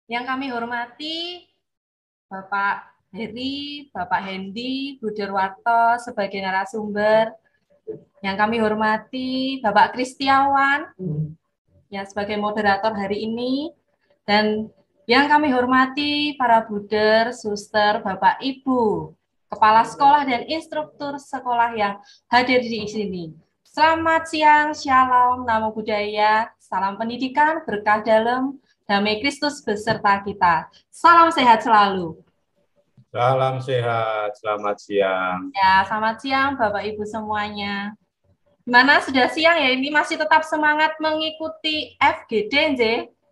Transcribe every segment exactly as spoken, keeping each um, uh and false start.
Yang kami hormati Bapak Heri, Bapak Hendi, Bu Derwarto sebagai narasumber. Yang kami hormati Bapak Kristiawan yang sebagai moderator hari ini. Dan yang kami hormati para Buder, Suster, Bapak Ibu, Kepala Sekolah dan instruktur sekolah yang hadir di sini. Selamat siang, Shalom, Namo Buddhaya, salam pendidikan, berkah dalam, damai Kristus beserta kita. Salam sehat selalu. Salam sehat, selamat siang. Ya, selamat siang Bapak Ibu semuanya. Gimana, sudah siang ya? Ini masih tetap semangat mengikuti F G D, Nje?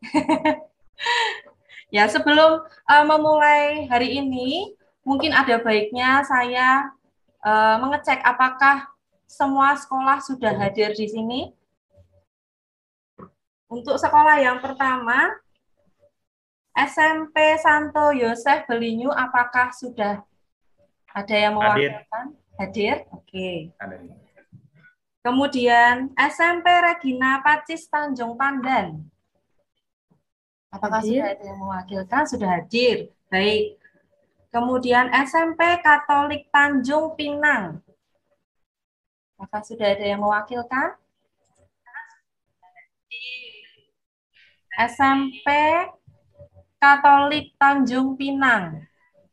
Ya, sebelum uh, memulai hari ini, mungkin ada baiknya saya uh, mengecek apakah semua sekolah sudah hadir di sini. Untuk sekolah yang pertama, S M P Santo Yosef Belinyu, apakah sudah ada yang mewakilkan? Hadir? Oke. Okay. Kemudian S M P Regina Pacis Tanjung Pandan. Apakah hadir? Sudah ada yang mewakilkan? Sudah hadir. Baik. Kemudian S M P Katolik Tanjung Pinang. Apakah sudah ada yang mewakilkan? S M P Katolik Tanjung Pinang.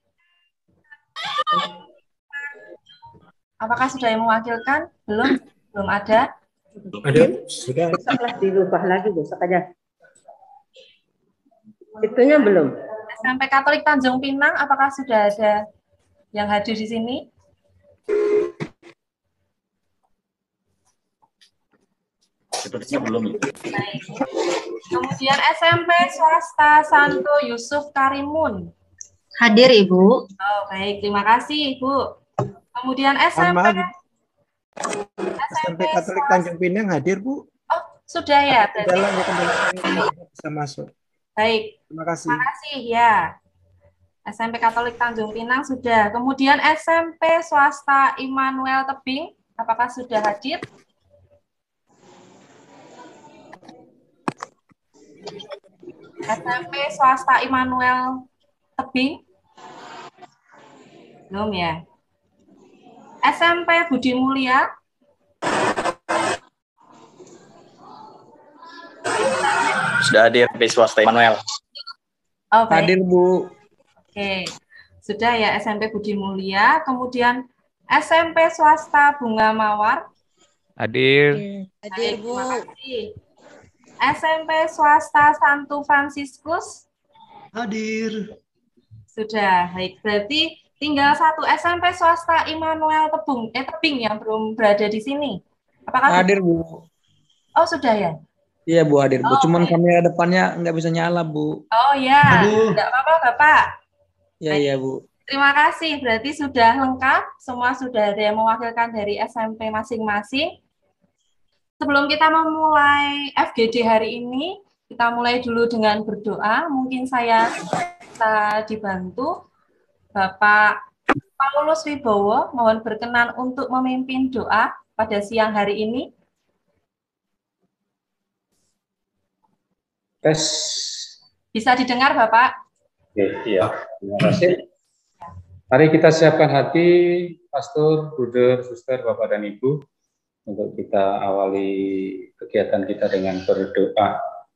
Apakah sudah yang mewakilkan? Belum? Belum ada? Ada, sudah. Besoklah dirubah lagi, besok aja. Itunya belum. S M P Katolik Tanjung Pinang, apakah sudah ada yang hadir di sini? Sepertinya belum. Baik. Kemudian S M P Swasta Santo Yusuf Karimun. Hadir, Ibu. Oh, baik, terima kasih, Ibu. Kemudian S M P S M P Katolik Tanjung Pinang hadir, Bu. Oh, sudah ya. Dalam bisa masuk. Baik. Terima kasih. Terima kasih ya. S M P Katolik Tanjung Pinang sudah. Kemudian S M P Swasta Immanuel Tebing, apakah sudah hadir? S M P Swasta Immanuel Tebing? Belum ya. S M P Budi Mulia? Sudah hadir di swasta Immanuel. Oh, baik. Hadir, Bu. Oke, sudah ya S M P Budi Mulia. Kemudian S M P Swasta Bunga Mawar? Hadir. Hadir, Bu. Terima kasih. S M P Swasta Santo Fransiskus? Hadir. Sudah, baik. Berarti tinggal satu S M P Swasta Immanuel Tebing, eh Tebing yang belum berada di sini. Apakah hadir, Bu? Oh, sudah ya? Iya, Bu, hadir, Bu. Oh, Cuman okay. kamera depannya nggak bisa nyala, Bu. Oh, ya. Tidak apa-apa, Bapak. Iya, iya, Bu. Terima kasih. Berarti sudah lengkap. Semua sudah ada yang mewakilkan dari S M P masing-masing. Sebelum kita memulai F G D hari ini, kita mulai dulu dengan berdoa. Mungkin saya bisa dibantu. Bapak Paulus Wibowo, mohon berkenan untuk memimpin doa pada siang hari ini. Tes. Bisa didengar, Bapak? Oke, iya. Terima kasih. Mari kita siapkan hati, Pastor, Bruder, Suster, Bapak, dan Ibu, untuk kita awali kegiatan kita dengan berdoa.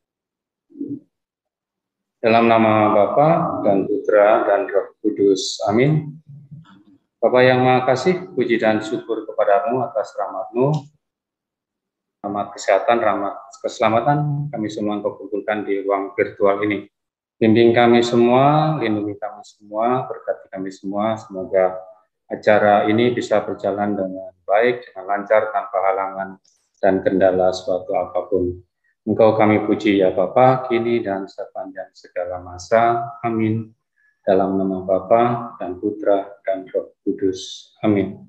Dalam nama Bapa dan Putra dan Roh Kudus. Amin. Bapa yang Maha Kasih, puji dan syukur kepadamu atas rahmat-Mu, rahmat kesehatan, rahmat keselamatan kami semua Engkau kumpulkan di ruang virtual ini. Bimbing kami semua, lindungi kami semua, berkati kami semua. Semoga acara ini bisa berjalan dengan baik, dengan lancar, tanpa halangan dan kendala suatu apapun. Engkau kami puji ya Bapa, kini dan sepanjang segala masa. Amin. Dalam nama Bapa dan Putra dan Roh Kudus. Amin.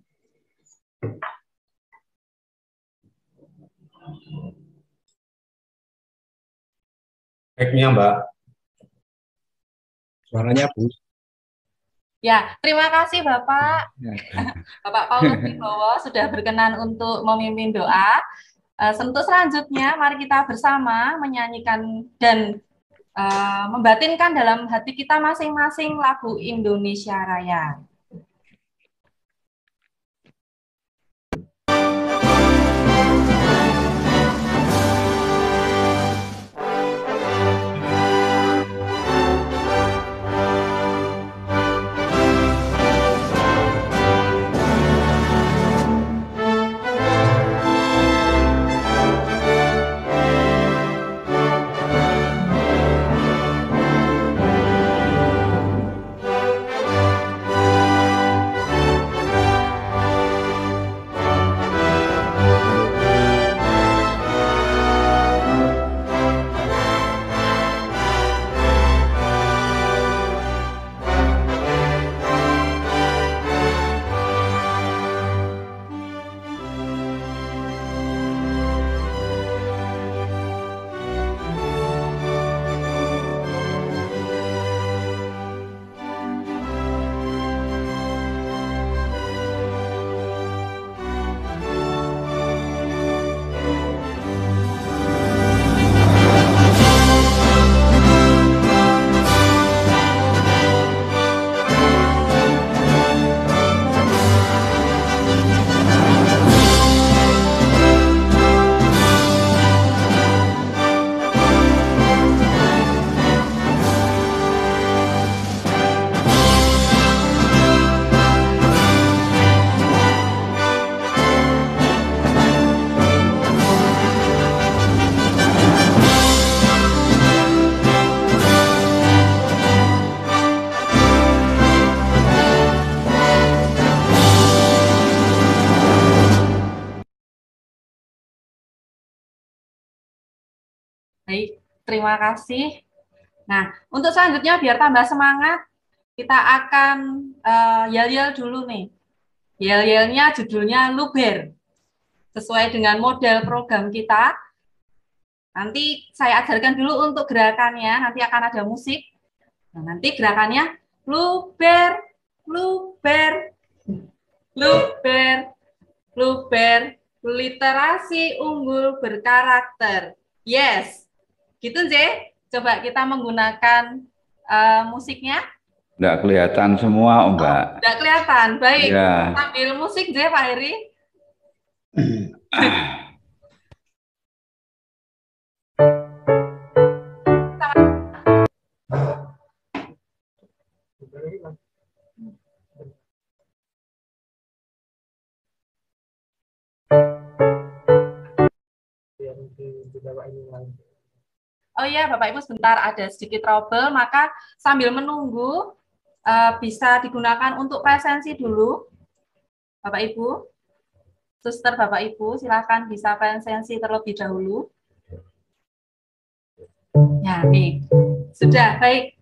Baiknya, Mbak. Suaranya, Bu. Ya, terima kasih Bapak. Bapak Paulus Wibowo sudah berkenan untuk memimpin doa. Uh, tentu selanjutnya, mari kita bersama menyanyikan dan uh, membatinkan dalam hati kita masing-masing lagu Indonesia Raya. Baik, terima kasih. Nah, untuk selanjutnya biar tambah semangat, kita akan uh, yel-yel dulu nih. Yel-yelnya judulnya Luber. Sesuai dengan model program kita. Nanti saya ajarkan dulu untuk gerakannya, nanti akan ada musik. Nah, nanti gerakannya Luber, Luber, Luber, Luber, literasi unggul berkarakter. Yes. Gitu, J. Coba kita menggunakan uh, musiknya. Nggak kelihatan semua, oh, Mbak. Oh, nggak kelihatan. Baik. Ya. Sambil musik, J, Pak Heri. Oh iya, Bapak Ibu sebentar ada sedikit trouble, maka sambil menunggu uh, bisa digunakan untuk presensi dulu. Bapak Ibu, suster Bapak Ibu, silakan bisa presensi terlebih dahulu. Ya, nih. Sudah, baik.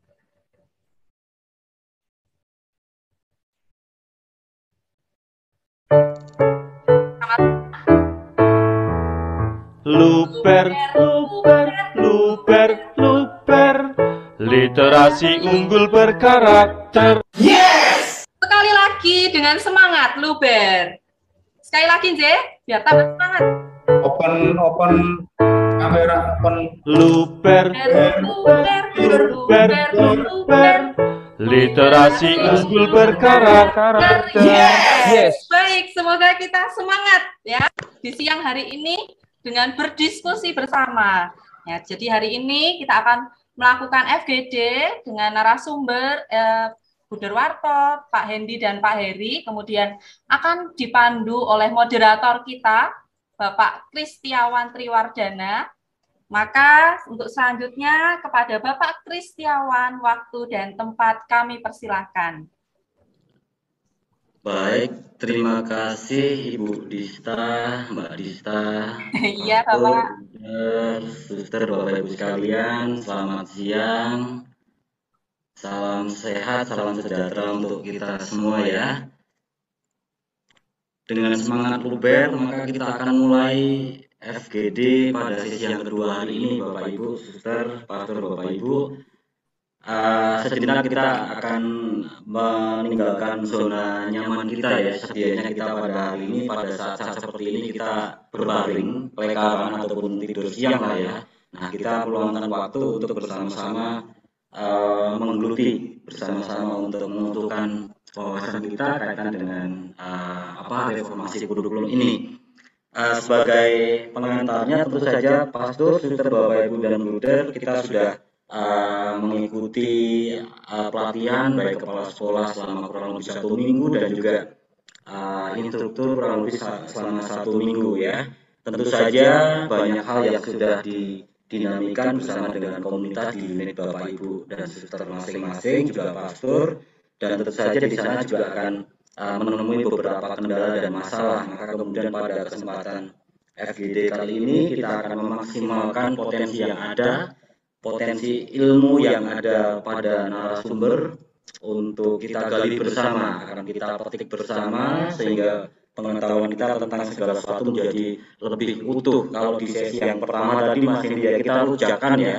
Luber, luber, luber, luber, literasi unggul berkarakter. Yes! Sekali lagi dengan semangat, Luber. Sekali lagi, J, biar tambah semangat. Open, open kamera, open. Luber, luber, luber, luber, literasi unggul berkarakter. Yes! Yes! Baik, semoga kita semangat ya di siang hari ini dengan berdiskusi bersama. Ya, jadi hari ini kita akan melakukan F G D dengan narasumber eh, Bu Derwarto, Pak Hendi, dan Pak Heri. Kemudian akan dipandu oleh moderator kita, Bapak Kristiawan Triwardana. Maka untuk selanjutnya kepada Bapak Kristiawan, waktu dan tempat kami persilahkan. Baik, terima kasih Ibu Dista, Mbak Dista. Iya, Bapak. Suster, Bapak Ibu sekalian, selamat siang. Salam sehat, salam sejahtera untuk kita semua ya. Dengan semangat Luber, maka kita akan mulai F G D pada sesi yang kedua hari ini, Bapak Ibu, Suster, Pastor, Bapak Ibu. Uh, sejenak kita akan meninggalkan zona nyaman kita ya. Sedianya kita pada hari ini, pada saat-saat seperti ini kita berbaring, pelekaran ataupun tidur siang lah ya. Nah, kita meluangkan waktu untuk bersama-sama uh, menggeluti bersama-sama untuk menentukan wawasan kita kaitan dengan uh, apa reformasi kurikulum ini. Uh, sebagai pengantarnya tentu saja Pastor, Suster, Bapak, Ibu, dan Bruder, kita sudah uh, mengikuti uh, pelatihan baik kepala sekolah selama kurang lebih satu minggu dan juga uh, instruktur kurang lebih selama satu minggu ya. Tentu saja banyak hal yang sudah didinamikan bersama dengan komunitas di unit Bapak, Ibu, dan Suster masing-masing, juga Pastor, dan tentu saja di sana juga akan uh, menemui beberapa kendala dan masalah. Maka kemudian pada kesempatan F G D kali ini kita akan memaksimalkan potensi yang ada, potensi ilmu yang ada pada narasumber untuk kita gali bersama, akan kita petik bersama sehingga pengetahuan kita tentang segala sesuatu menjadi lebih utuh. Kalau di sesi yang pertama tadi Mas India kita rujakan ya.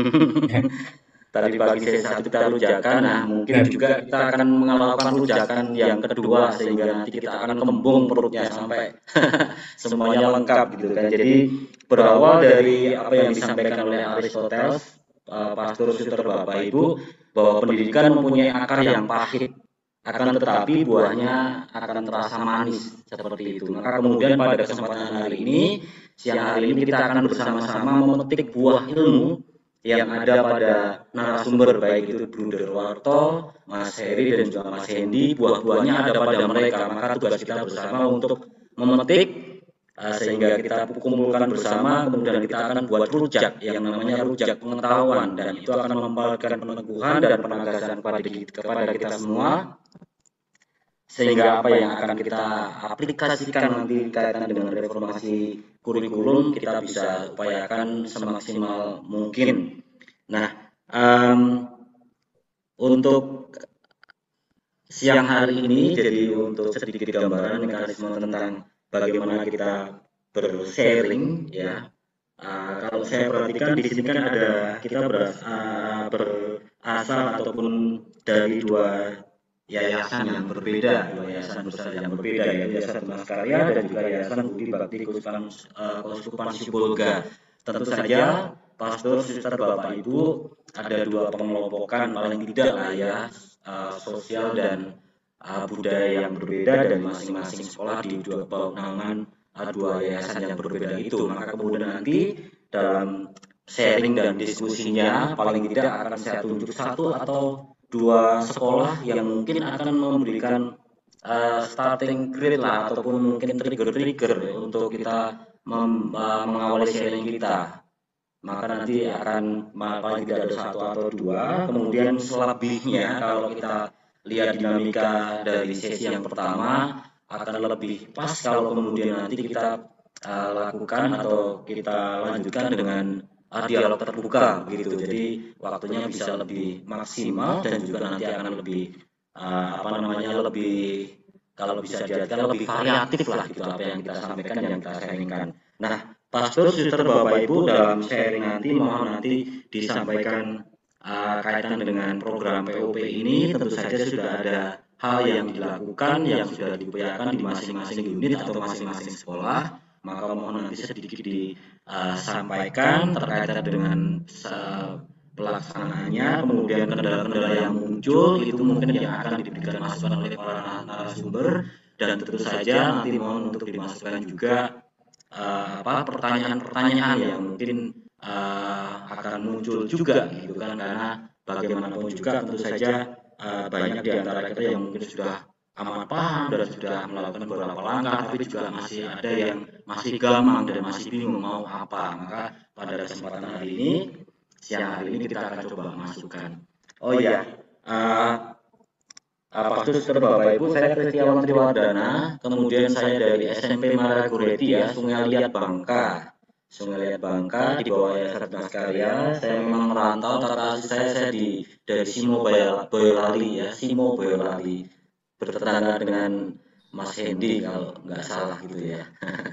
Tadi pagi sesi satu kita rujakan, nah mungkin juga kita akan melakukan rujakan yang kedua sehingga nanti kita akan kembung perutnya sampai semuanya lengkap gitu kan. Jadi berawal dari apa yang disampaikan oleh Aristoteles, uh, Pastor, Suster, Bapak, Ibu, bahwa pendidikan mempunyai akar yang pahit, akan tetapi buahnya akan terasa manis seperti itu. Maka kemudian pada kesempatan hari ini, siang hari ini kita akan bersama-sama memetik buah ilmu yang ada pada narasumber, baik itu Bruder Warto, Mas Heri, dan juga Mas Hendy. Buah-buahnya ada pada mereka, maka tugas kita bersama untuk memetik uh, sehingga kita kumpulkan bersama, kemudian kita akan buat rujak yang namanya rujak pengetahuan, dan itu akan memberikan peneguhan dan penegasan kepada kita, kepada kita semua, sehingga apa yang akan kita aplikasikan nanti kaitan dengan reformasi kurikulum kita bisa upayakan semaksimal mungkin. Nah, um, untuk siang hari ini, jadi untuk sedikit gambaran mekanisme tentang bagaimana kita bersharing ya. Uh, kalau saya perhatikan di sini kan ada kita beras, uh, berasal ataupun dari dua yayasan yang berbeda, dua yayasan besar yang berbeda, yaitu Yayasan Tunas Karya dan juga Yayasan Budi Bakti Keuskupan uh, Sibolga. Tentu saja Pastor, Suster, Bapak, Ibu, ada dua pengelompokan paling tidak lah ya, uh, sosial dan uh, budaya yang berbeda dari masing-masing sekolah di dua bawah naungan uh, dua yayasan yang berbeda itu. Maka kemudian nanti dalam sharing dan diskusinya paling tidak akan saya tunjuk satu atau dua sekolah yang mungkin akan memberikan uh, starting grade lah ataupun mungkin trigger-trigger untuk kita mem, uh, mengawali sharing kita. Maka nanti akan paling tidak ada satu atau dua. Kemudian selebihnya kalau kita lihat dinamika dari sesi yang pertama akan lebih pas kalau kemudian nanti kita uh, lakukan atau kita lanjutkan dengan dialog terbuka begitu. Jadi waktunya bisa lebih maksimal dan juga nanti akan lebih uh, apa namanya lebih kalau bisa diartikan lebih variatif lah gitu apa yang kita sampaikan, yang kita sharingkan. Nah, Pastor, Suster, Bapak, Ibu, dalam sharing nanti mohon nanti disampaikan uh, kaitan dengan program P O P ini. Tentu saja sudah ada hal yang dilakukan yang sudah diupayakan di masing-masing unit atau masing-masing sekolah. Maka mohon nanti sedikit disampaikan uh, terkait dengan uh, pelaksanaannya, kemudian kendala-kendala yang muncul itu mungkin yang akan diberikan masukan oleh para narasumber, dan tentu saja nanti mohon untuk dimasukkan juga uh, apa pertanyaan-pertanyaan yang mungkin uh, akan muncul juga gitu kan, karena bagaimanapun juga tentu saja uh, banyak di antara kita yang mungkin sudah amat paham dan sudah melakukan beberapa langkah, tapi juga masih ada yang masih gamang dan masih bingung mau apa. Maka pada kesempatan hari ini, siang hari ini kita akan coba masukkan. Oh iya, uh, Pastor, Suster, Bapak, Ibu, saya Kristiawan Triwardana, kemudian saya dari S M P Maragoreti ya, Sungai Liat Bangka. Sungai Liat Bangka di bawah Yayasan Tunas Karya. Saya memang merantau, tapi saya, saya di dari Simo Boyolali ya, Simo Boyolali. Bertetangga dengan Mas Hendy kalau nggak salah gitu ya.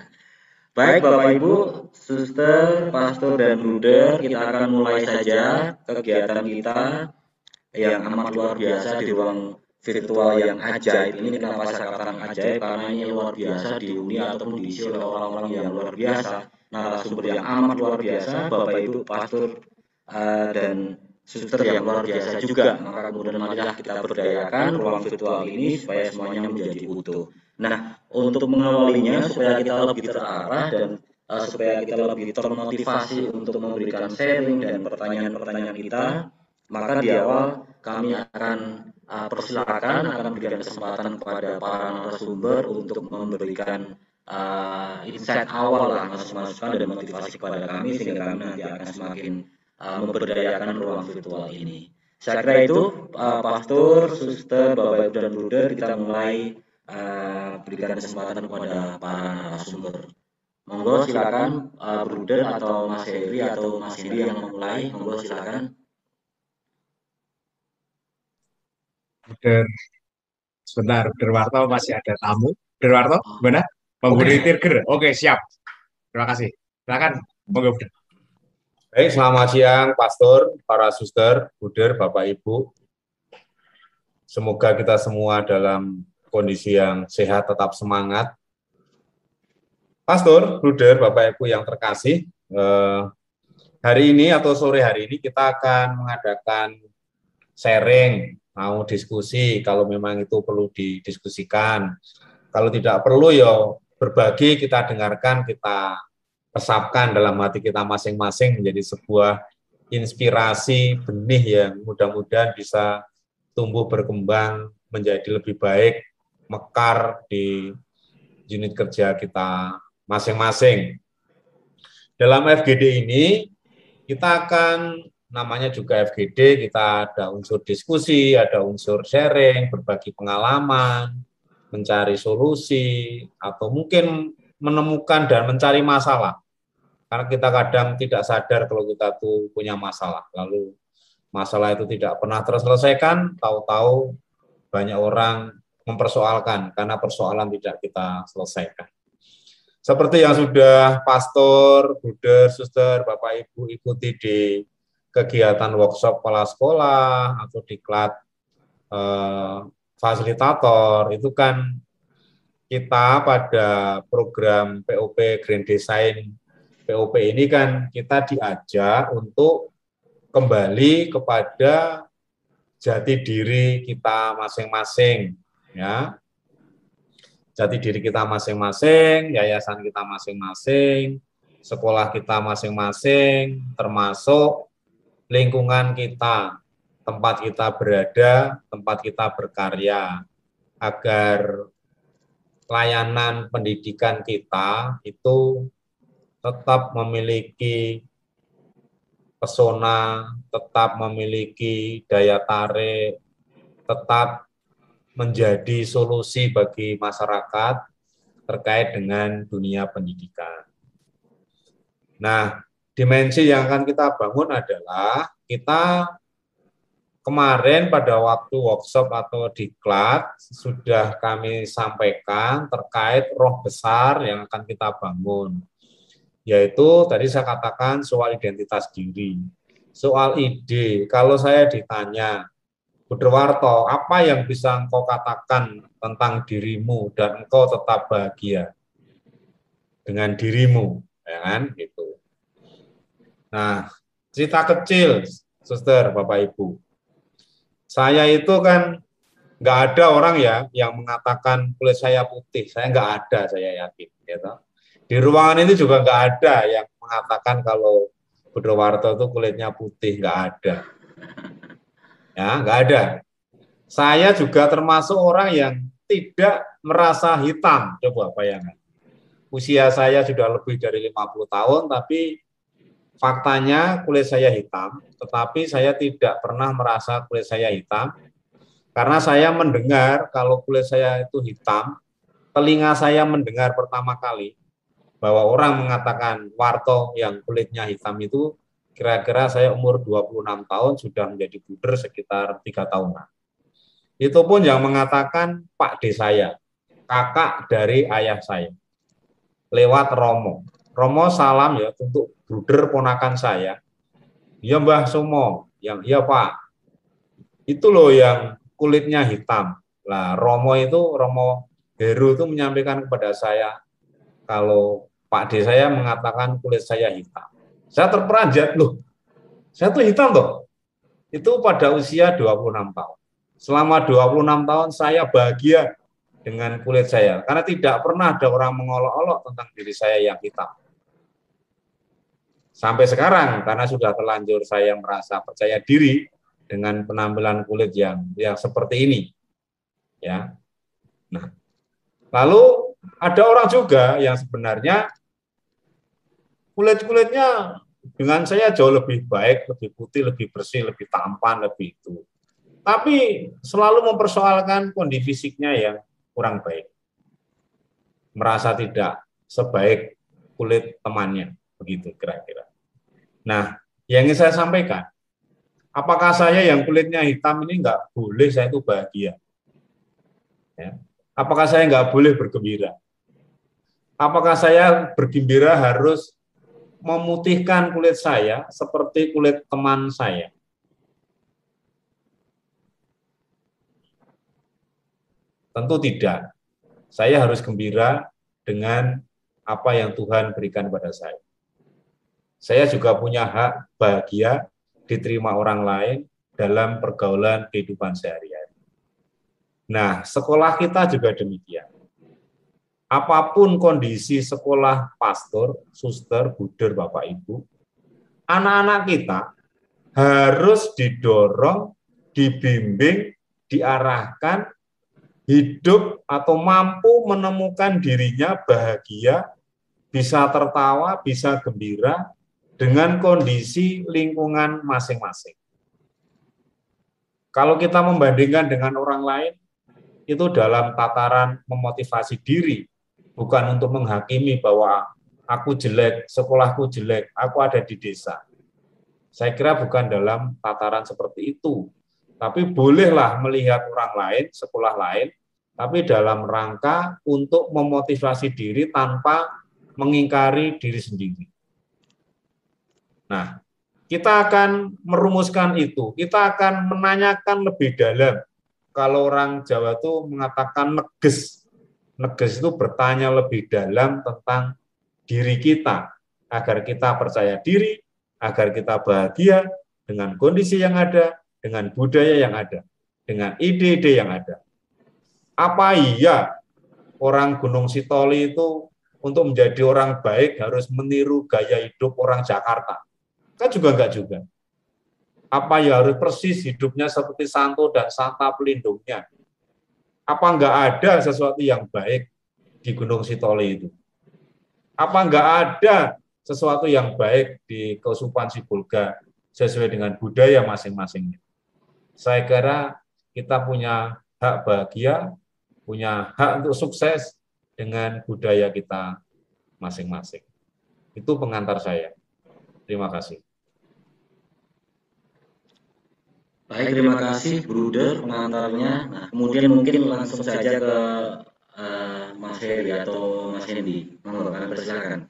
Baik Bapak, Ibu, Suster, Pastor, dan Bruder, kita akan mulai saja kegiatan kita yang amat luar biasa di ruang virtual yang ajaib ini. Kenapa saya katakan ajaib? Karena ini luar biasa dihuni ataupun diisi oleh orang-orang yang luar biasa, narasumber yang amat luar biasa, Bapak Ibu pastor uh, dan suster yang luar biasa juga. Maka kemudian marilah kita berdayakan ruang virtual ini supaya semuanya menjadi utuh. Nah, untuk mengawalinya supaya kita lebih terarah dan uh, supaya kita lebih termotivasi untuk memberikan sharing dan pertanyaan-pertanyaan kita, maka di awal kami akan uh, persilakan, akan memberikan kesempatan kepada para narasumber untuk memberikan uh, insight awal lah, masukan dan motivasi kepada kami sehingga kami nanti akan semakin uh, memberdayakan ruang virtual ini. Saya kira itu, uh, pastor, suster, bapak ibu dan bruder, kita mulai uh, berikan kesempatan kepada para narasumber. Monggo silakan uh, bruder atau Mas Heri atau Mas Heri yang memulai, monggo silakan. Bruder, sebentar, Bruder Warto masih ada tamu. Bruder Warto, benar? Memberi tirger. Oke, siap. Terima kasih. Silakan, monggo, Bruder. Baik, selamat siang, Pastor, para suster, Bruder, Bapak Ibu. Semoga kita semua dalam kondisi yang sehat, tetap semangat. Pastor, Bruder, Bapak Ibu yang terkasih, eh, hari ini atau sore hari ini kita akan mengadakan sharing, mau diskusi kalau memang itu perlu didiskusikan. Kalau tidak perlu ya berbagi, kita dengarkan, kita resapkan dalam hati kita masing-masing menjadi sebuah inspirasi benih yang mudah-mudahan bisa tumbuh berkembang menjadi lebih baik, mekar di unit kerja kita masing-masing. Dalam F G D ini kita akan, namanya juga F G D, kita ada unsur diskusi, ada unsur sharing, berbagi pengalaman, mencari solusi, atau mungkin menemukan dan mencari masalah. Karena kita kadang tidak sadar kalau kita tuh punya masalah. Lalu masalah itu tidak pernah terselesaikan, tahu-tahu banyak orang mempersoalkan karena persoalan tidak kita selesaikan. Seperti yang sudah pastor, bruder, suster, Bapak Ibu ikuti di kegiatan workshop kepala sekolah atau diklat eh, fasilitator, itu kan kita pada program P O P Grand Design P O P ini kan kita diajak untuk kembali kepada jati diri kita masing-masing, ya. Jati diri kita masing-masing, yayasan kita masing-masing, sekolah kita masing-masing, termasuk lingkungan kita, tempat kita berada, tempat kita berkarya, agar layanan pendidikan kita itu tetap memiliki pesona, tetap memiliki daya tarik, tetap menjadi solusi bagi masyarakat terkait dengan dunia pendidikan. Nah, dimensi yang akan kita bangun adalah kita kemarin pada waktu workshop atau diklat sudah kami sampaikan terkait roh besar yang akan kita bangun. Yaitu tadi saya katakan soal identitas diri, soal ide. Kalau saya ditanya, Bruder Warto, apa yang bisa engkau katakan tentang dirimu dan engkau tetap bahagia dengan dirimu, ya kan? Gitu. Nah, cerita kecil, suster, Bapak Ibu. Saya itu kan nggak ada orang ya yang mengatakan kulit saya putih. Saya nggak ada, saya yakin. Gitu. Di ruangan ini juga nggak ada yang mengatakan kalau Bruder Warto itu kulitnya putih, nggak ada. Ya, nggak ada. Saya juga termasuk orang yang tidak merasa hitam. Coba bayangkan. Usia saya sudah lebih dari lima puluh tahun, tapi faktanya kulit saya hitam, tetapi saya tidak pernah merasa kulit saya hitam, karena saya mendengar kalau kulit saya itu hitam, telinga saya mendengar pertama kali bahwa orang mengatakan Warto yang kulitnya hitam itu, kira-kira saya umur dua puluh enam tahun sudah menjadi bruder sekitar tiga tahunan. Itu pun yang mengatakan Pak D saya, kakak dari ayah saya, lewat Romo. Romo salam ya untuk bruder ponakan saya. Ya Mbah Sumo, yang iya Pak. Itu loh yang kulitnya hitam. Lah Romo itu, Romo Heru itu menyampaikan kepada saya, kalau Pak D saya mengatakan kulit saya hitam. Saya terperanjat, loh, saya tuh hitam toh. Itu pada usia dua puluh enam tahun. Selama dua puluh enam tahun saya bahagia dengan kulit saya, karena tidak pernah ada orang mengolok-olok tentang diri saya yang hitam. Sampai sekarang, karena sudah terlanjur saya merasa percaya diri dengan penampilan kulit yang yang seperti ini. Ya. Nah, lalu ada orang juga yang sebenarnya kulit-kulitnya dengan saya jauh lebih baik, lebih putih, lebih bersih, lebih tampan, lebih itu. Tapi selalu mempersoalkan kondisi fisiknya yang kurang baik. Merasa tidak sebaik kulit temannya, begitu kira-kira. Nah, yang ingin saya sampaikan, apakah saya yang kulitnya hitam ini nggak boleh saya itu bahagia? Ya. Apakah saya nggak boleh bergembira? Apakah saya bergembira harus memutihkan kulit saya seperti kulit teman saya? Tentu tidak. Saya harus gembira dengan apa yang Tuhan berikan pada saya. Saya juga punya hak bahagia diterima orang lain dalam pergaulan kehidupan sehari-hari. Nah, sekolah kita juga demikian. Apapun kondisi sekolah pastor, suster, buder, Bapak Ibu, anak-anak kita harus didorong, dibimbing, diarahkan, hidup atau mampu menemukan dirinya bahagia, bisa tertawa, bisa gembira dengan kondisi lingkungan masing-masing. Kalau kita membandingkan dengan orang lain, itu dalam tataran memotivasi diri, bukan untuk menghakimi bahwa aku jelek, sekolahku jelek, aku ada di desa. Saya kira bukan dalam tataran seperti itu. Tapi bolehlah melihat orang lain, sekolah lain, tapi dalam rangka untuk memotivasi diri tanpa mengingkari diri sendiri. Nah, kita akan merumuskan itu. Kita akan menanyakan lebih dalam. Kalau orang Jawa itu mengatakan neges. Neges itu bertanya lebih dalam tentang diri kita, agar kita percaya diri, agar kita bahagia dengan kondisi yang ada, dengan budaya yang ada, dengan ide-ide yang ada. Apa iya orang Gunung Sitoli itu untuk menjadi orang baik harus meniru gaya hidup orang Jakarta? Kan juga enggak juga. Apa ya harus persis hidupnya seperti Santo dan Santa pelindungnya? Apa enggak ada sesuatu yang baik di Gunung Sitoli itu? Apa enggak ada sesuatu yang baik di Kesupan Sibolga sesuai dengan budaya masing-masingnya? Saya kira kita punya hak bahagia, punya hak untuk sukses dengan budaya kita masing-masing. Itu pengantar saya. Terima kasih. Baik, terima kasih Bruder pengantarnya. Nah, kemudian mungkin langsung saja ke uh, Mas Heri atau Mas Hendy. Monggo, kalian persilakan.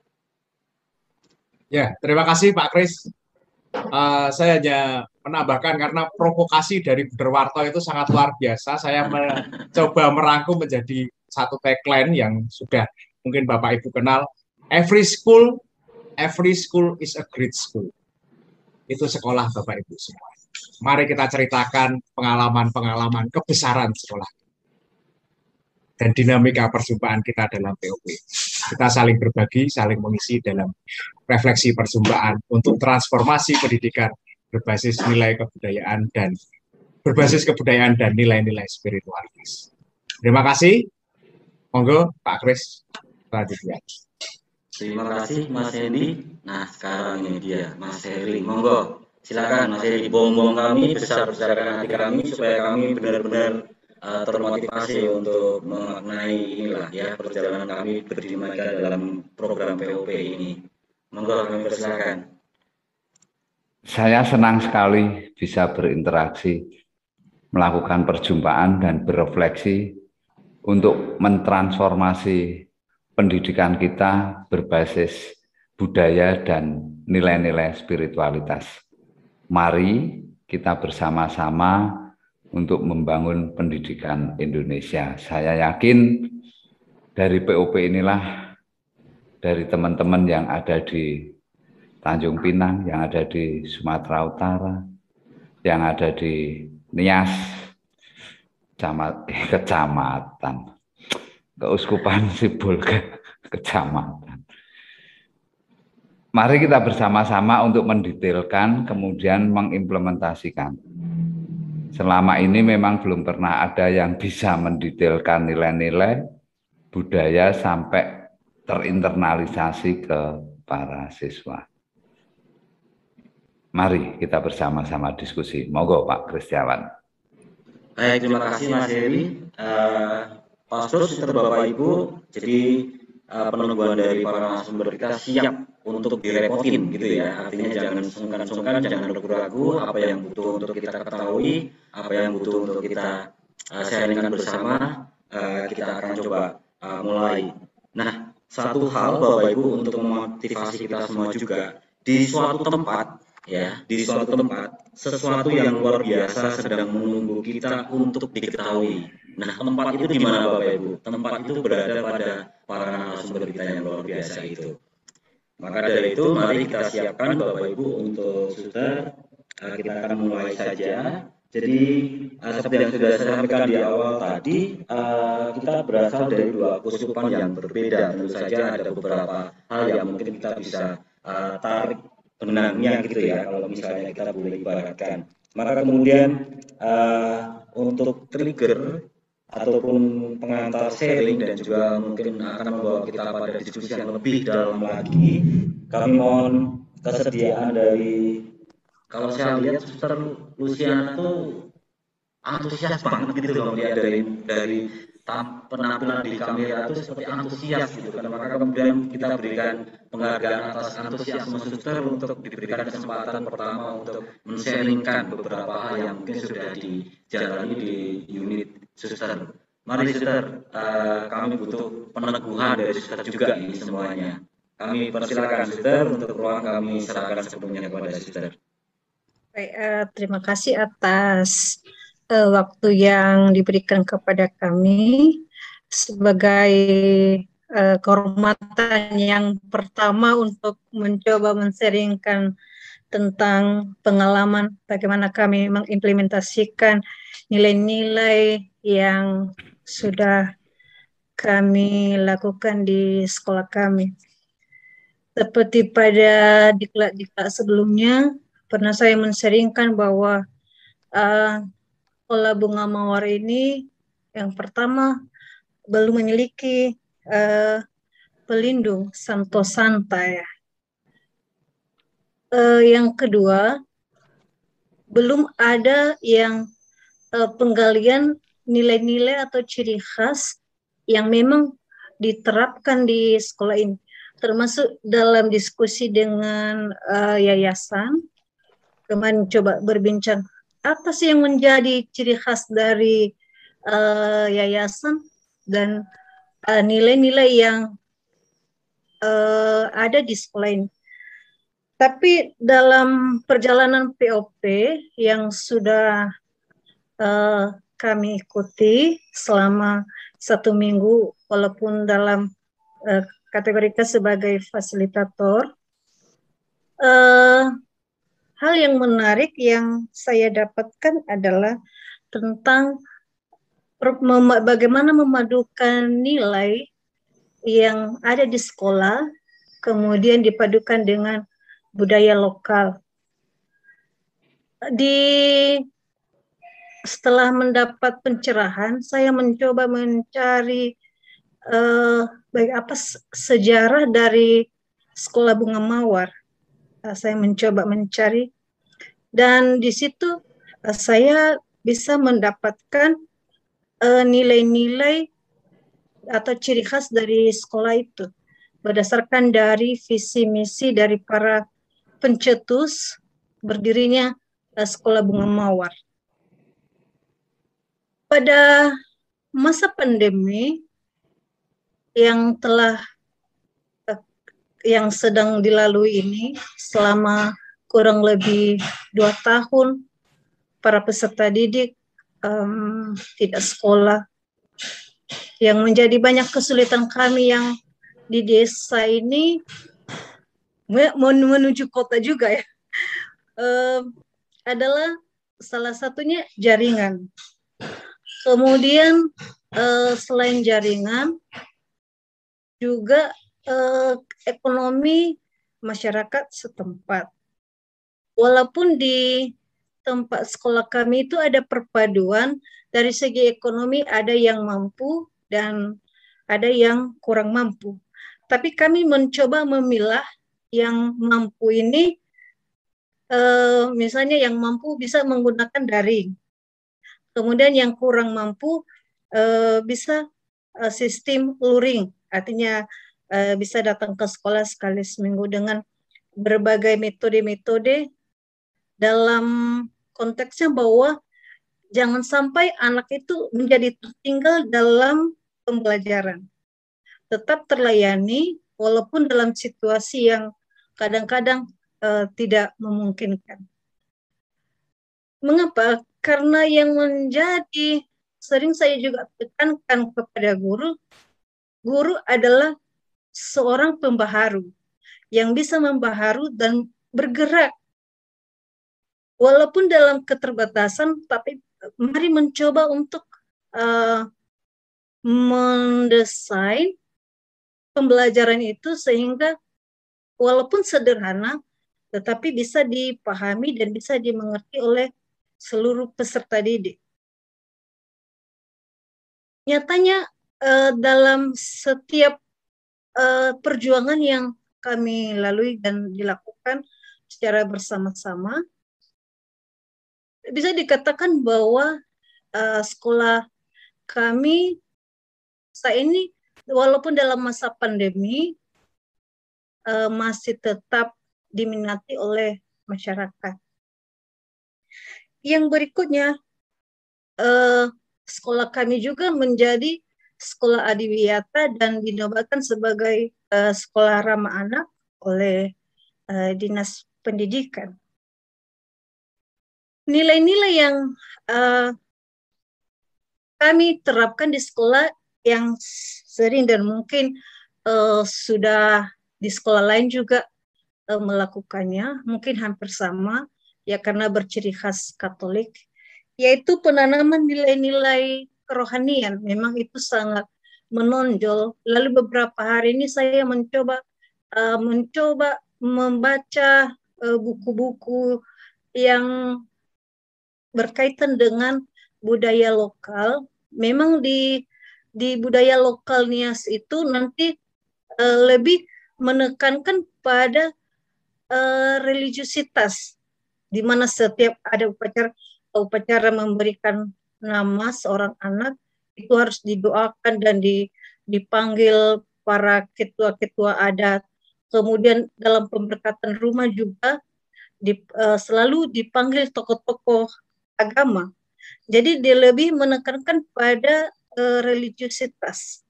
Ya, terima kasih Pak Kris. Uh, saya hanya menambahkan karena provokasi dari Bruder Warto itu sangat luar biasa. Saya mencoba merangkum menjadi satu tagline yang sudah mungkin Bapak Ibu kenal. Every school, every school is a great school. Itu sekolah Bapak Ibu semua. Mari kita ceritakan pengalaman-pengalaman kebesaran sekolah dan dinamika perjumpaan kita dalam P O P. Kita saling berbagi, saling mengisi dalam refleksi perjumpaan untuk transformasi pendidikan berbasis nilai kebudayaan dan berbasis kebudayaan dan nilai-nilai spiritualitas. Terima kasih. Monggo Pak Kris selanjutnya. Terima kasih Mas Hendy. Nah, sekarang ini dia Mas Heri. Monggo. Silakan Mas Heri, bom-bom kami, besar-besarkan hati kami supaya kami benar-benar uh, termotivasi untuk mengenai inilah ya perjalanan kami berdinamika dalam program P O P ini. Monggo kami persilakan. Saya senang sekali bisa berinteraksi, melakukan perjumpaan dan berefleksi untuk mentransformasi pendidikan kita berbasis budaya dan nilai-nilai spiritualitas. Mari kita bersama-sama untuk membangun pendidikan Indonesia. Saya yakin dari P O P inilah dari teman-teman yang ada di Tanjung Pinang, yang ada di Sumatera Utara, yang ada di Nias, camat, eh, kecamatan, Keuskupan Sibul, ke, kecamatan. Mari kita bersama-sama untuk mendetailkan, kemudian mengimplementasikan. Selama ini memang belum pernah ada yang bisa mendetailkan nilai-nilai budaya sampai terinternalisasi ke para siswa. Mari kita bersama-sama diskusi. Monggo Pak Kristiawan. Baik, terima kasih Mas Heri. Uh, Pastor, Sister, Bapak Ibu, jadi uh, penungguan dari para narasumber kita siap untuk direpotin gitu ya. Artinya jangan sungkan-sungkan, jangan ragu-ragu apa yang butuh untuk kita ketahui, apa yang butuh untuk kita uh, sharingkan bersama, uh, kita akan coba uh, mulai. Nah, satu hal Bapak Ibu untuk memotivasi kita semua juga, di suatu tempat ya, di suatu tempat sesuatu yang luar biasa sedang menunggu kita untuk diketahui. Nah, tempat itu di mana Bapak Ibu? Tempat itu berada pada para narasumber kita yang luar biasa itu. Maka dari itu mari kita siapkan Bapak Ibu untuk suster, kita akan mulai saja. Jadi uh, seperti yang sudah saya sampaikan di awal tadi, uh, kita berasal dari dua keuskupan yang berbeda. Tentu saja ada beberapa hal yang mungkin kita bisa uh, tarik benangnya gitu ya, kalau misalnya kita boleh ibaratkan. Maka kemudian uh, untuk trigger ataupun pengantar sharing dan juga mungkin akan membawa kita pada diskusi yang lebih dalam lagi, kami mohon kesediaan dari, kalau saya lihat Suster Luciana tuh antusias banget gitu loh, melihat dari dari penampilan di kamera itu seperti antusias gitu kan. Maka kemudian kita berikan penghargaan atas antusiasme Suster untuk diberikan kesempatan pertama untuk men-sharingkan beberapa hal yang mungkin sudah dijalani di unit Suster. Mari Suster, uh, kami butuh peneguhan dari Suster juga ini semuanya. Kami persilakan Suster, untuk ruang kami serahkan sepenuhnya kepada Suster. Baik, uh, terima kasih atas uh, waktu yang diberikan kepada kami sebagai uh, kehormatan yang pertama untuk mencoba men-sharingkan tentang pengalaman bagaimana kami mengimplementasikan nilai-nilai yang sudah kami lakukan di sekolah kami. Seperti pada diklat-diklat sebelumnya, pernah saya men-sharingkan bahwa uh, Sekolah Bunga Mawar ini yang pertama belum memiliki uh, pelindung Santosanta ya. Uh, yang kedua, belum ada yang uh, penggalian nilai-nilai atau ciri khas yang memang diterapkan di sekolah ini, termasuk dalam diskusi dengan uh, yayasan. Kemarin coba berbincang apa sih yang menjadi ciri khas dari uh, yayasan dan nilai-nilai uh, yang uh, ada di sekolah ini. Tapi dalam perjalanan P O P yang sudah uh, kami ikuti selama satu minggu, walaupun dalam uh, kategori sebagai fasilitator, uh, hal yang menarik yang saya dapatkan adalah tentang mem bagaimana memadukan nilai yang ada di sekolah, kemudian dipadukan dengan budaya lokal. Di setelah mendapat pencerahan, saya mencoba mencari uh, baik apa sejarah dari Sekolah Bunga Mawar. Uh, saya mencoba mencari, dan di situ uh, saya bisa mendapatkan nilai-nilai uh, atau ciri khas dari sekolah itu berdasarkan dari visi misi dari para pencetus berdirinya uh, Sekolah Bunga Mawar. Pada masa pandemi yang telah uh, yang sedang dilalui ini selama kurang lebih dua tahun, para peserta didik um, tidak sekolah, yang menjadi banyak kesulitan kami yang di desa ini menuju kota juga ya, uh, adalah salah satunya jaringan. Kemudian uh, selain jaringan, juga eh, ekonomi masyarakat setempat. Walaupun di tempat sekolah kami itu ada perpaduan dari segi ekonomi, ada yang mampu dan ada yang kurang mampu. Tapi kami mencoba memilah yang mampu ini, eh, misalnya yang mampu bisa menggunakan daring. Kemudian yang kurang mampu eh, bisa eh, sistem luring. Artinya uh, bisa datang ke sekolah sekali seminggu dengan berbagai metode-metode dalam konteksnya bahwa jangan sampai anak itu menjadi tertinggal dalam pembelajaran. Tetap terlayani walaupun dalam situasi yang kadang-kadang uh, tidak memungkinkan. Mengapa? Karena yang menjadi sering saya juga tekankan kepada guru, guru adalah seorang pembaharu yang bisa membaharu dan bergerak. Walaupun dalam keterbatasan, tapi mari mencoba untuk uh, mendesain pembelajaran itu sehingga walaupun sederhana, tetapi bisa dipahami dan bisa dimengerti oleh seluruh peserta didik. Nyatanya, Uh, dalam setiap uh, perjuangan yang kami lalui dan dilakukan secara bersama-sama, bisa dikatakan bahwa uh, sekolah kami saat ini, walaupun dalam masa pandemi, uh, masih tetap diminati oleh masyarakat. Yang berikutnya, uh, sekolah kami juga menjadi sekolah adiwiyata dan dinobatkan sebagai uh, sekolah ramah anak oleh uh, Dinas Pendidikan. Nilai-nilai yang uh, kami terapkan di sekolah yang sering dan mungkin uh, sudah di sekolah lain juga uh, melakukannya, mungkin hampir sama, ya karena berciri khas Katolik, yaitu penanaman nilai-nilai kerohanian. Memang itu sangat menonjol. Lalu beberapa hari ini saya mencoba uh, mencoba membaca buku-buku uh, yang berkaitan dengan budaya lokal. Memang di di budaya lokal Nias itu nanti uh, lebih menekankan pada uh, religiusitas, di mana setiap ada upacara upacara memberikan nama seorang anak itu harus didoakan dan dipanggil para ketua-ketua adat. Kemudian dalam pemberkatan rumah juga di, uh, selalu dipanggil tokoh-tokoh agama. Jadi dia lebih menekankan pada uh, religiusitas.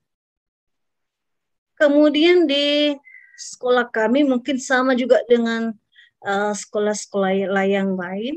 Kemudian di sekolah kami mungkin sama juga dengan sekolah-sekolah uh, yang lain,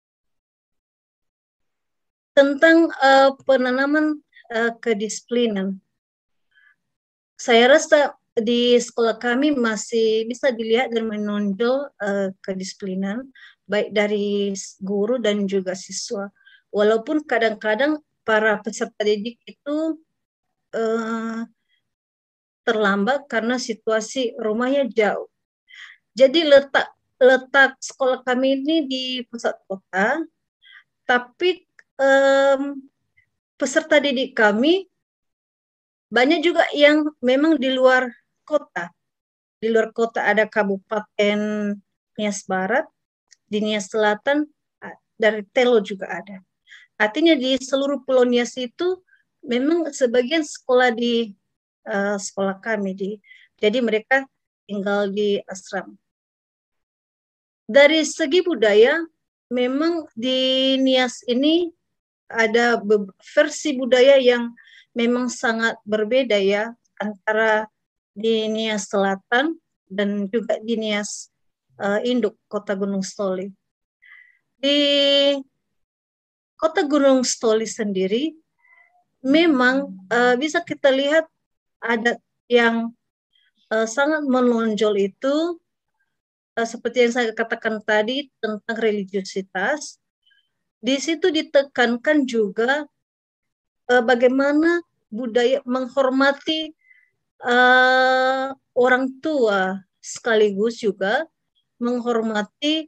tentang uh, penanaman uh, kedisiplinan. Saya rasa di sekolah kami masih bisa dilihat dan menonjol uh, kedisiplinan, baik dari guru dan juga siswa. Walaupun kadang-kadang para peserta didik itu uh, terlambat karena situasi rumahnya jauh. Jadi letak letak sekolah kami ini di pusat kota, tapi Um, peserta didik kami banyak juga yang memang di luar kota. Di luar kota ada Kabupaten Nias Barat, di Nias Selatan, dari Telo juga ada. Artinya di seluruh Pulau Nias itu memang sebagian sekolah di uh, sekolah kami. Di, jadi mereka tinggal di asrama. Dari segi budaya, memang di Nias ini ada versi budaya yang memang sangat berbeda ya, antara di Nias Selatan dan juga di Nias uh, Induk, Kota Gunung Stoli. Di Kota Gunung Stoli sendiri, memang uh, bisa kita lihat adat yang uh, sangat menonjol itu uh, seperti yang saya katakan tadi tentang religiusitas. Di situ ditekankan juga uh, bagaimana budaya menghormati uh, orang tua, sekaligus juga menghormati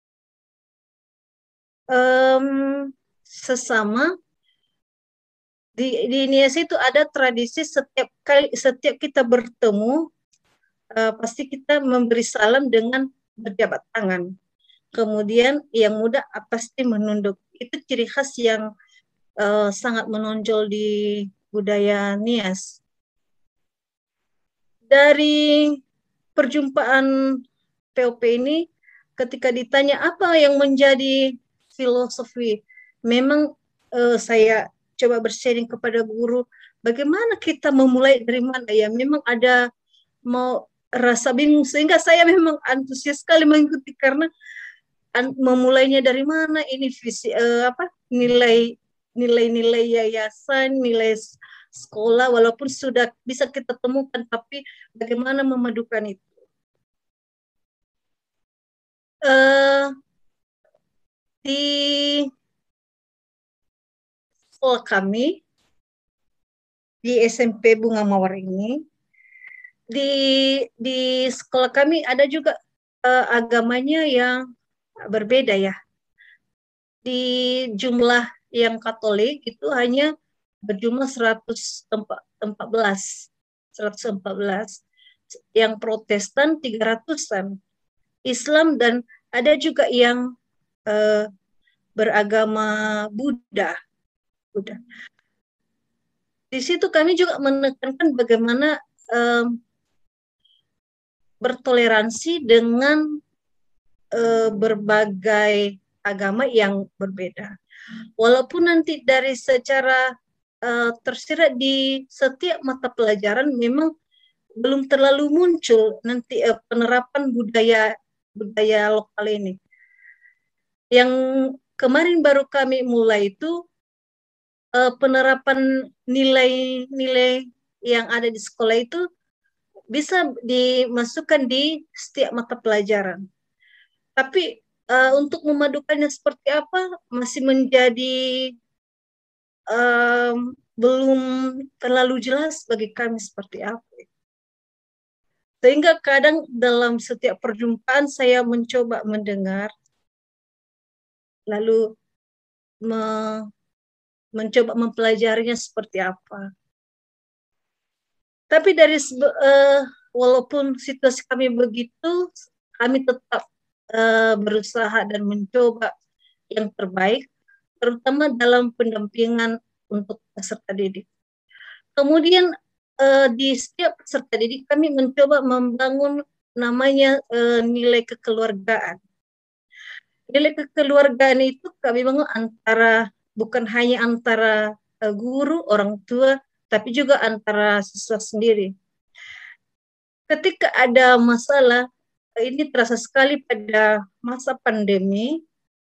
um, sesama. Di, di Nias itu ada tradisi setiap kali setiap kita bertemu uh, pasti kita memberi salam dengan berjabat tangan. Kemudian yang muda pasti menunduk. Itu ciri khas yang uh, sangat menonjol di budaya Nias. Dari perjumpaan P O P ini, ketika ditanya apa yang menjadi filosofi, memang uh, saya coba bersharing kepada guru, bagaimana kita memulai dari mana ya? Memang ada mau rasa bingung, sehingga saya memang antusias sekali mengikuti karena memulainya dari mana ini visi uh, apa nilai nilai-nilai yayasan, nilai sekolah, walaupun sudah bisa kita temukan, tapi bagaimana memadukan itu. Uh, di sekolah kami di S M P Bunga Mawar ini, di di sekolah kami ada juga uh, agamanya yang berbeda ya. Di jumlah yang Katolik itu hanya berjumlah seratus empat belas. Yang Protestan tiga ratusan. Islam dan ada juga yang uh, beragama Buddha. Buddha. Di situ kami juga menekankan bagaimana um, bertoleransi dengan uh, berbagai agama yang berbeda. Walaupun nanti dari secara uh, tersirat di setiap mata pelajaran memang belum terlalu muncul nanti uh, penerapan budaya budaya lokal ini. Yang kemarin baru kami mulai itu uh, penerapan nilai-nilai yang ada di sekolah itu bisa dimasukkan di setiap mata pelajaran. Tapi uh, untuk memadukannya seperti apa masih menjadi um, belum terlalu jelas bagi kami seperti apa. Sehingga kadang dalam setiap perjumpaan saya mencoba mendengar, lalu me, mencoba mempelajarinya seperti apa. Tapi dari uh, walaupun situasi kami begitu, kami tetap uh, berusaha dan mencoba yang terbaik, terutama dalam pendampingan untuk peserta didik. Kemudian uh, di setiap peserta didik kami mencoba membangun namanya uh, nilai kekeluargaan. Nilai kekeluargaan itu kami bangun antara bukan hanya antara uh, guru, orang tua, tapi juga antara siswa sendiri. Ketika ada masalah, ini terasa sekali pada masa pandemi,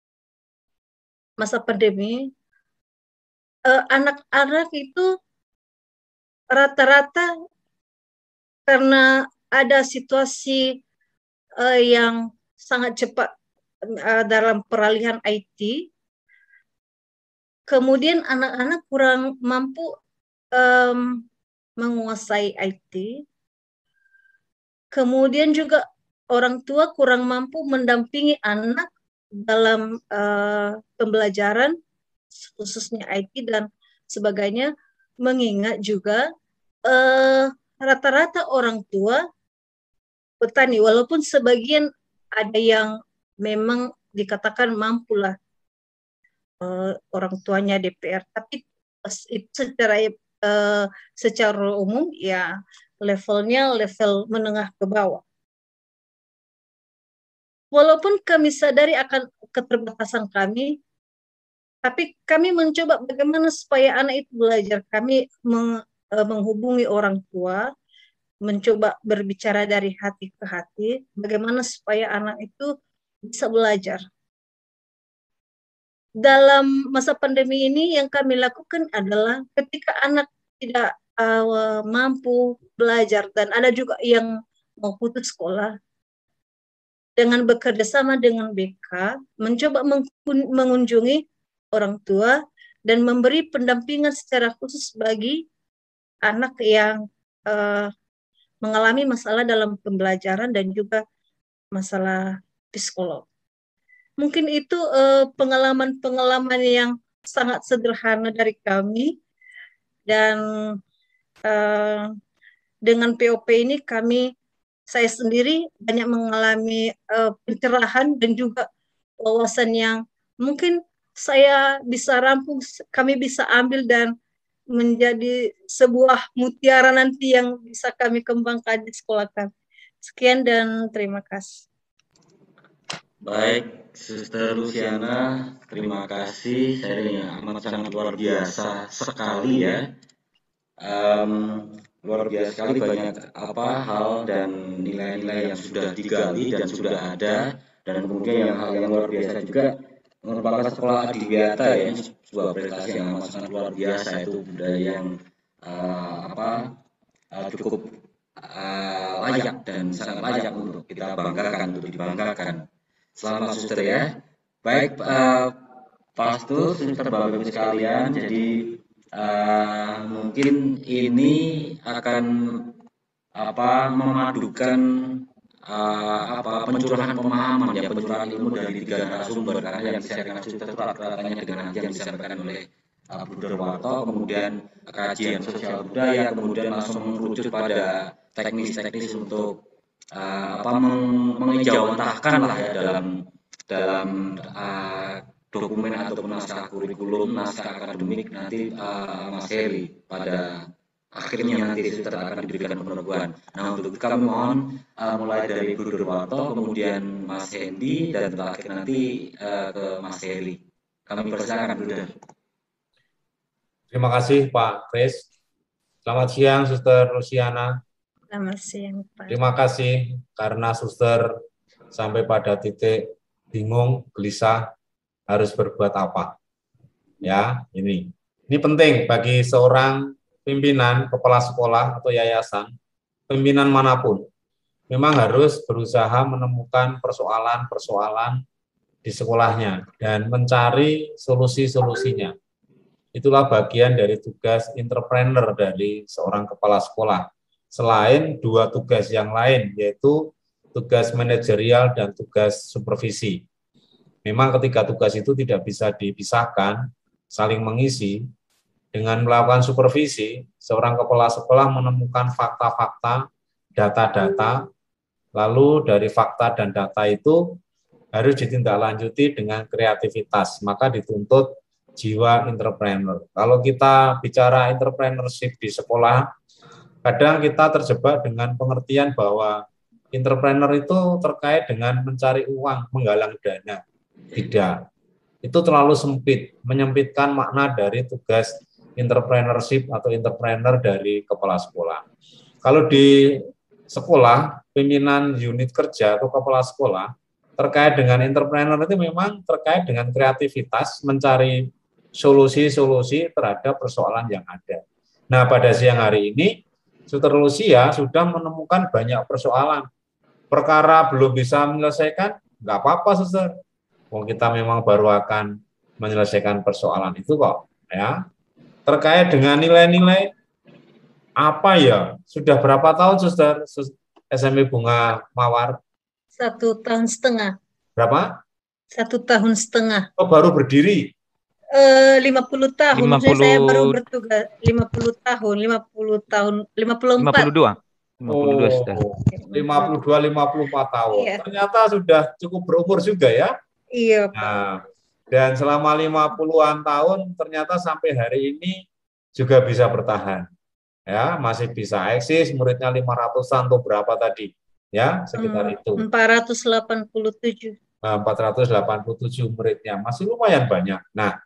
masa pandemi, anak-anak eh, itu rata-rata karena ada situasi eh, yang sangat cepat eh, dalam peralihan I T, kemudian anak-anak kurang mampu Um, menguasai I T, kemudian juga orang tua kurang mampu mendampingi anak dalam uh, pembelajaran khususnya I T dan sebagainya, mengingat juga rata-rata uh, orang tua petani, walaupun sebagian ada yang memang dikatakan mampulah uh, orang tuanya D P R, tapi itu secara Uh, secara umum ya levelnya level menengah ke bawah. Walaupun kami sadari akan keterbatasan kami, tapi kami mencoba bagaimana supaya anak itu belajar. Kami meng, uh, menghubungi orang tua, mencoba berbicara dari hati ke hati, bagaimana supaya anak itu bisa belajar. Dalam masa pandemi ini yang kami lakukan adalah ketika anak tidak uh, mampu belajar, dan ada juga yang mau putus sekolah. Dengan bekerja sama dengan B K, mencoba mengunjungi orang tua dan memberi pendampingan secara khusus bagi anak yang uh, mengalami masalah dalam pembelajaran dan juga masalah psikolog. Mungkin itu pengalaman-pengalaman uh, yang sangat sederhana dari kami, dan uh, dengan P O P ini kami, saya sendiri banyak mengalami uh, pencerahan dan juga wawasan yang mungkin saya bisa rampung, kami bisa ambil dan menjadi sebuah mutiara nanti yang bisa kami kembangkan di sekolah kami. Sekian dan terima kasih. Baik, Suster Luciana, terima kasih. Sharingnya amat sangat luar biasa sekali ya. Um, luar biasa sekali banyak apa hal dan nilai-nilai yang sudah digali dan sudah ada, dan kemudian yang hal yang luar biasa juga merupakan sekolah adiwiyata ya, sebuah prestasi yang amat sangat luar biasa, itu budaya yang uh, apa uh, cukup uh, layak dan sangat layak untuk kita banggakan, untuk dibanggakan. Selamat Suster ya. Baik, uh, Pastor, Suster, Bapak Ibu sekalian, jadi uh, mungkin ini akan apa memadukan uh, apa pencurahan pemahaman ya, pencurahan ilmu dari tiga narasumber, karena yang disampaikan Suster itu rata-ratanya dengan yang disampaikan oleh uh, Bruder Warto, kemudian kajian sosial budaya, kemudian langsung merujuk pada teknis-teknis untuk uh, apa mengejawantahkan lah ya dalam dalam uh, dokumen ataupun naskah kurikulum, naskah akademik nanti uh, Mas Heri pada akhirnya nanti Suster akan diberikan peneguhan. Nah, untuk kami mohon uh, mulai dari Bruder Warto, kemudian Mas Hendi, dan terakhir nanti uh, ke Mas Heri. Kami persilakan, Bruder. Terima kasih Pak Kris. Selamat siang Suster Luciana. Selamat siang Pak. Terima kasih karena Suster sampai pada titik bingung, gelisah, harus berbuat apa. Ya, ini. Ini penting bagi seorang pimpinan, kepala sekolah atau yayasan, pimpinan manapun. Memang harus berusaha menemukan persoalan-persoalan di sekolahnya dan mencari solusi-solusinya. Itulah bagian dari tugas entrepreneur dari seorang kepala sekolah. Selain dua tugas yang lain, yaitu tugas manajerial dan tugas supervisi. Memang ketiga tugas itu tidak bisa dipisahkan, saling mengisi. Dengan melakukan supervisi, seorang kepala sekolah menemukan fakta-fakta, data-data, lalu dari fakta dan data itu harus ditindaklanjuti dengan kreativitas, maka dituntut jiwa entrepreneur. Kalau kita bicara entrepreneurship di sekolah, kadang kita terjebak dengan pengertian bahwa entrepreneur itu terkait dengan mencari uang, menggalang dana. Tidak. Itu terlalu sempit, menyempitkan makna dari tugas entrepreneurship atau entrepreneur dari kepala sekolah. Kalau di sekolah, pimpinan unit kerja atau kepala sekolah, terkait dengan entrepreneur itu memang terkait dengan kreativitas, mencari solusi-solusi terhadap persoalan yang ada. Nah, pada siang hari ini, Suster Lucia sudah menemukan banyak persoalan. Perkara belum bisa menyelesaikan, nggak apa-apa, Suster. Wong kita memang baru akan menyelesaikan persoalan itu kok. Ya. Terkait dengan nilai-nilai, apa ya? Sudah berapa tahun, Suster, S M P Bunga Mawar? Satu tahun setengah. Berapa? Satu tahun setengah. Oh, baru berdiri? Uh, lima puluh tahun. lima puluh... Saya baru bertugas. lima puluh tahun, lima puluh tahun, lima puluh empat. lima puluh dua. lima puluh dua sudah. lima puluh dua, lima puluh empat tahun. Iya. Ternyata sudah cukup berumur juga ya. Iya, Pak. Nah, dan selama lima puluhan tahun ternyata sampai hari ini juga bisa bertahan. Ya, masih bisa eksis, muridnya lima ratusan atau berapa tadi? Ya, sekitar hmm, itu. empat ratus delapan puluh tujuh. Nah, empat ratus delapan puluh tujuh muridnya, masih lumayan banyak. Nah,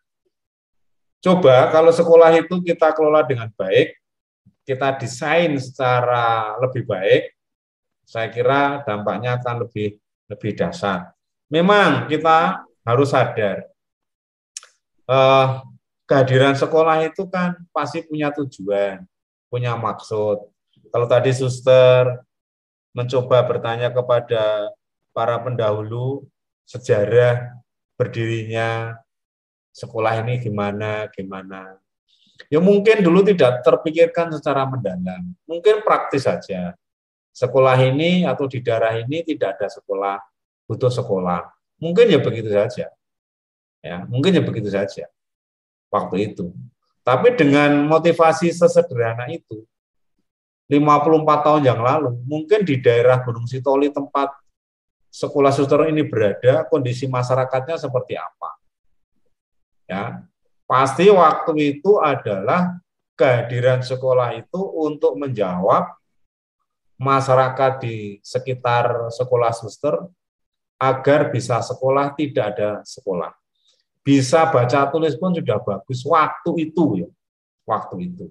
coba kalau sekolah itu kita kelola dengan baik, kita desain secara lebih baik, saya kira dampaknya akan lebih lebih dahsyat. Memang kita harus sadar, eh, kehadiran sekolah itu kan pasti punya tujuan. punya maksud. Kalau tadi suster mencoba bertanya kepada para pendahulu sejarah berdirinya sekolah ini gimana, gimana. Ya mungkin dulu tidak terpikirkan secara mendalam, mungkin praktis saja. Sekolah ini atau di daerah ini tidak ada sekolah, butuh sekolah. Mungkin ya begitu saja. Ya, mungkin ya begitu saja waktu itu. Tapi dengan motivasi sesederhana itu, lima puluh empat tahun yang lalu, mungkin di daerah Gunung Sitoli tempat sekolah suster ini berada, kondisi masyarakatnya seperti apa. Ya, pasti waktu itu adalah kehadiran sekolah itu untuk menjawab masyarakat di sekitar sekolah suster agar bisa sekolah, tidak ada sekolah. Bisa baca tulis pun sudah bagus waktu itu ya. Waktu itu.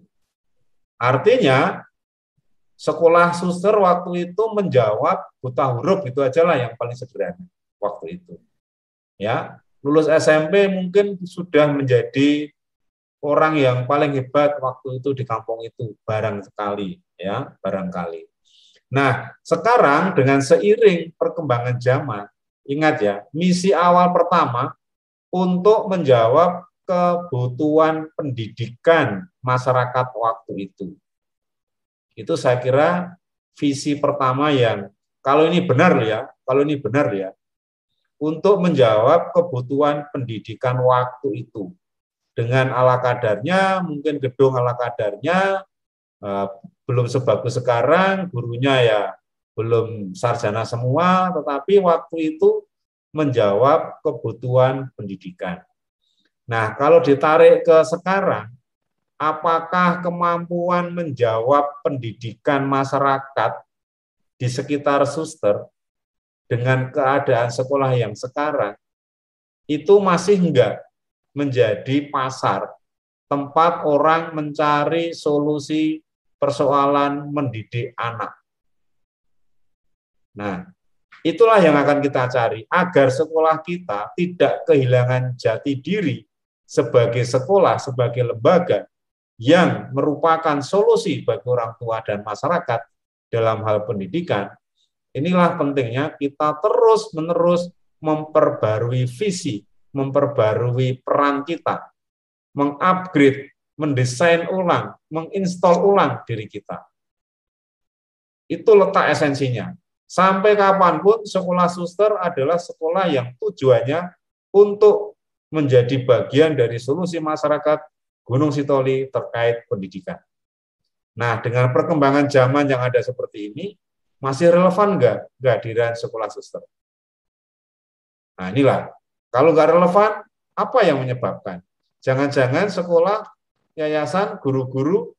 Artinya sekolah suster waktu itu menjawab buta huruf itu aja lah yang paling sederhana waktu itu. Ya, lulus S M P mungkin sudah menjadi orang yang paling hebat waktu itu di kampung itu, barang sekali ya, barangkali. Nah, sekarang dengan seiring perkembangan zaman, ingat ya, misi awal pertama untuk menjawab kebutuhan pendidikan masyarakat waktu itu. Itu saya kira visi pertama yang, kalau ini benar ya, kalau ini benar ya, untuk menjawab kebutuhan pendidikan waktu itu. Dengan ala kadarnya, mungkin gedung ala kadarnya, eh, belum sebagus sekarang, gurunya ya belum sarjana semua, tetapi waktu itu menjawab kebutuhan pendidikan. Nah, kalau ditarik ke sekarang, apakah kemampuan menjawab pendidikan masyarakat di sekitar suster dengan keadaan sekolah yang sekarang, itu masih enggak menjadi pasar, tempat orang mencari solusi persoalan mendidik anak. Nah, itulah yang akan kita cari, agar sekolah kita tidak kehilangan jati diri sebagai sekolah, sebagai lembaga yang merupakan solusi bagi orang tua dan masyarakat dalam hal pendidikan. Inilah pentingnya kita terus-menerus memperbarui visi, memperbarui peran kita, mengupgrade, mendesain ulang, menginstal ulang diri kita. Itu letak esensinya. Sampai kapanpun sekolah suster adalah sekolah yang tujuannya untuk menjadi bagian dari solusi masyarakat Gunung Sitoli terkait pendidikan. Nah, dengan perkembangan zaman yang ada seperti ini, masih relevan nggak kehadiran sekolah suster? Nah, inilah. Kalau nggak relevan, apa yang menyebabkan? Jangan-jangan sekolah, yayasan, guru-guru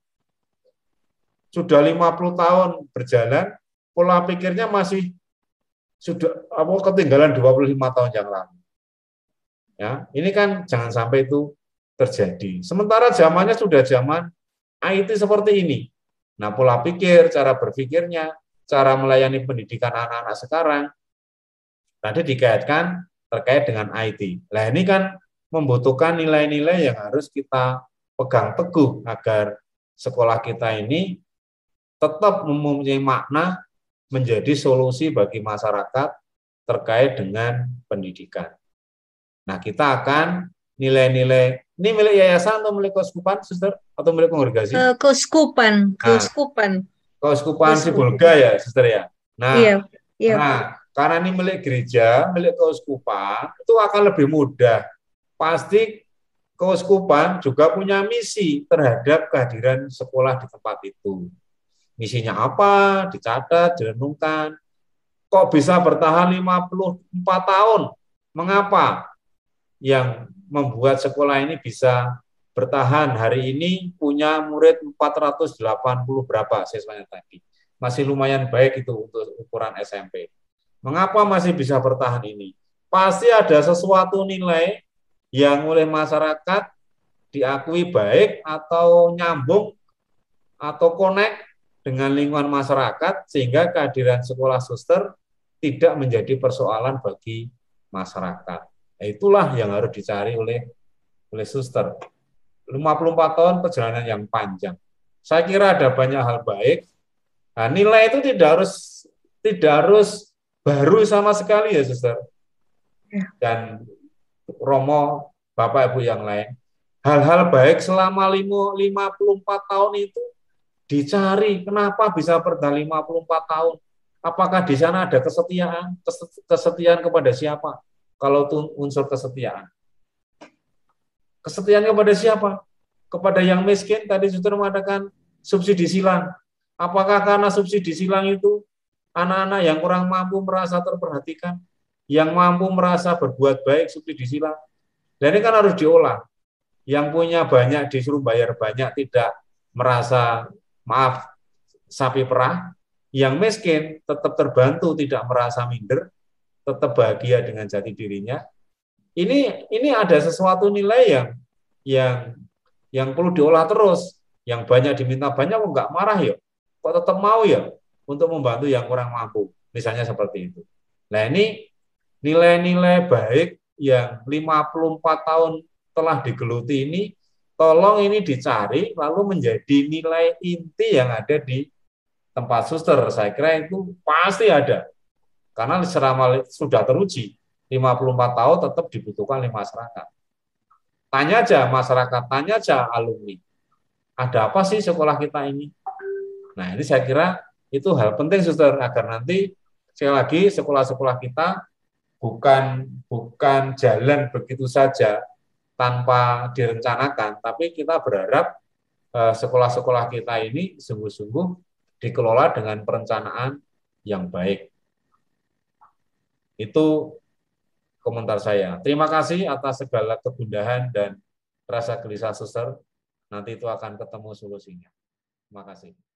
sudah lima puluh tahun berjalan, pola pikirnya masih sudah apa ketinggalan dua puluh lima tahun yang lalu. Ya, ini kan jangan sampai itu terjadi. Sementara zamannya sudah zaman I T seperti ini. Nah, pola pikir, cara berpikirnya, cara melayani pendidikan anak-anak sekarang tadi dikaitkan terkait dengan I T. Nah, ini kan membutuhkan nilai-nilai yang harus kita pegang teguh agar sekolah kita ini tetap mempunyai makna menjadi solusi bagi masyarakat terkait dengan pendidikan. Nah, kita akan nilai-nilai, ini milik yayasan atau milik Keuskupan, Suster? Atau milik kongregasi? Uh, Keuskupan, Keuskupan. Nah, Keuskupan Sibolga ya, Suster ya? Nah, iya, iya. Nah, karena ini milik gereja, milik Keuskupan, itu akan lebih mudah. Pasti Keuskupan juga punya misi terhadap kehadiran sekolah di tempat itu. Misinya apa? Dicatat, direnungkan. Kok bisa bertahan lima puluh empat tahun? Mengapa? Yang membuat sekolah ini bisa bertahan hari ini punya murid empat ratus delapan puluh berapa siswanya tadi. Masih lumayan baik itu untuk ukuran S M P. Mengapa masih bisa bertahan ini? Pasti ada sesuatu nilai yang oleh masyarakat diakui baik atau nyambung atau connect dengan lingkungan masyarakat sehingga kehadiran sekolah suster tidak menjadi persoalan bagi masyarakat. Nah, itulah yang harus dicari oleh oleh suster. lima puluh empat tahun perjalanan yang panjang. Saya kira ada banyak hal baik. Nah, nilai itu tidak harus tidak harus baru sama sekali ya, Suster. Dan Romo, Bapak Ibu yang lain, hal-hal baik selama lima puluh empat tahun itu dicari. Kenapa bisa bertahan lima puluh empat tahun? Apakah di sana ada kesetiaan? Kesetiaan kepada siapa? Kalau itu unsur kesetiaan. Kesetiaan kepada siapa? Kepada yang miskin, tadi sudah mengatakan subsidi silang. Apakah karena subsidi silang itu anak-anak yang kurang mampu merasa terperhatikan, yang mampu merasa berbuat baik subsidi silang? Dan ini kan harus diolah. Yang punya banyak disuruh bayar banyak, tidak merasa, maaf, sapi perah. Yang miskin tetap terbantu, tidak merasa minder, tetap bahagia dengan jati dirinya. Ini ini ada sesuatu nilai yang yang yang perlu diolah terus. Yang banyak diminta banyak kok nggak marah ya, kok tetap mau ya untuk membantu yang kurang mampu, misalnya seperti itu. Nah, ini nilai-nilai baik yang lima puluh empat tahun telah digeluti ini, tolong ini dicari lalu menjadi nilai inti yang ada di tempat suster. Saya kira itu pasti ada, karena selama sudah teruji lima puluh empat tahun tetap dibutuhkan oleh masyarakat. Tanya aja masyarakat, tanya aja alumni, ada apa sih sekolah kita ini? Nah, ini saya kira itu hal penting, suster, agar nanti sekali lagi sekolah-sekolah kita bukan bukan jalan begitu saja tanpa direncanakan, tapi kita berharap eh, sekolah-sekolah kita ini sungguh-sungguh dikelola dengan perencanaan yang baik. Itu komentar saya. Terima kasih atas segala kegundahan dan rasa gelisah suster. Nanti itu akan ketemu solusinya. Terima kasih.